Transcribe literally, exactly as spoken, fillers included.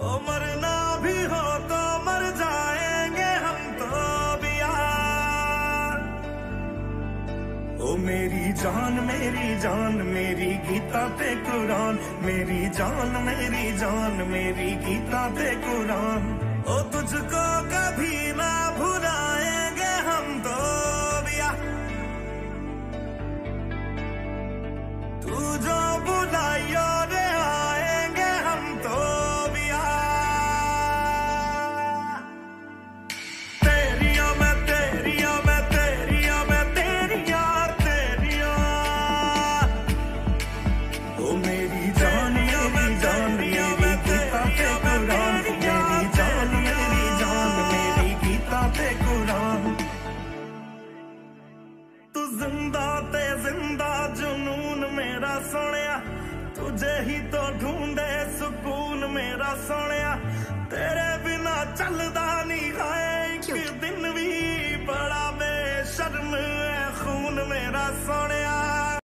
ओ मरना भी हो तो मर जाएंगे हम तो भी यार। ओ मेरी जान मेरी जान मेरी गीता ते कुरान, मेरी जान मेरी जान मेरी गीता ते कुरान। ओ तुझको कभी ना भुलाएंगे हम तो भी यार। तू जो बुलाइयो रे आएंगे हम तो भी यार। तेरिया मैं तेरिया मैं तेरिया मैं तेरी यार तेरी यार। ओ मेरी जान मेरी जान मेरी गीता ते कुरान, मेरी जान मेरी जान मेरी गीता ते कुरान। तू जिंदा ते जिंदा जुनून मेरा सोनिया, तुझे ही तो ढूंढे सुकून मेरा सोनिया। तेरे बिना चलदा नहीं है एक दिन भी, बड़ा बेशर्म है खून मेरा सोनिया।